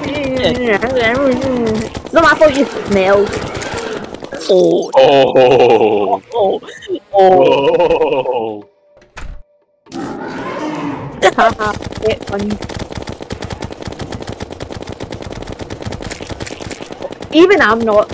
No matter what you smell. Oh. Oh. Oh. Oh. Haha, get funny. Even I'm not.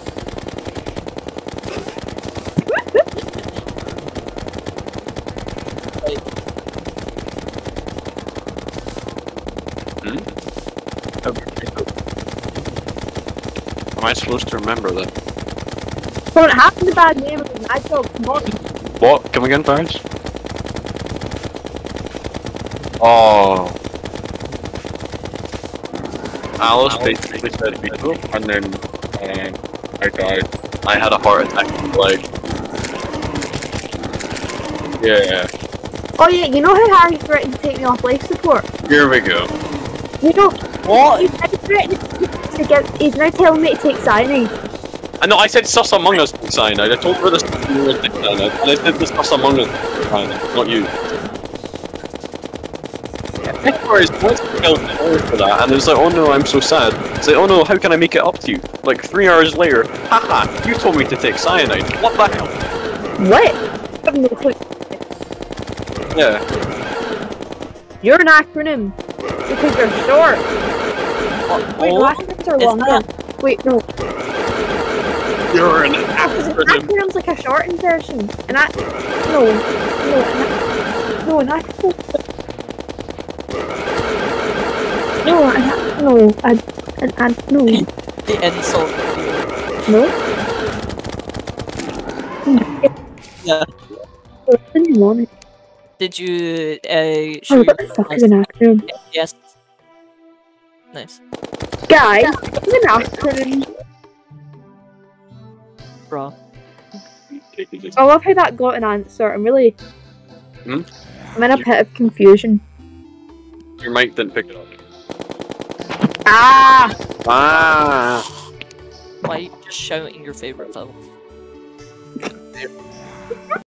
Am I supposed to remember that? Don't have the bad name of the mad dog. Come on. What? Come again, Fargo? Oh. Alice basically said Vito, and then I died. I had a heart attack. Like, yeah. Oh yeah, you know how Harry threatened to take me off life support? Here we go. You know What? he's now threatening to get. He's now telling me to take cyanide. I know. I said sus among us cyanide. I told her this was cyanide, and I said this sus among us cyanide, not you. Anyways, what's the for that? And it was like, oh no, I'm so sad. It's like, oh no, how can I make it up to you? Like 3 hours later, haha, you told me to take cyanide. What the hell? What? I have no clue. Yeah. You're an acronym because you're short. Wait, no, acronyms are longer. Wait, no. You're an An acronym. acronym's like a shortened version. An acronym. No, The insult. No. Yeah. What do you want? Did you show Oh, your what the fuck is an acronym? Yes. Nice. Guys, it's an acronym. Bro. I love how that got an answer. I'm in a pit of confusion. Your mic didn't pick it up. Ah! Ah! Why are you just shouting your favorite film?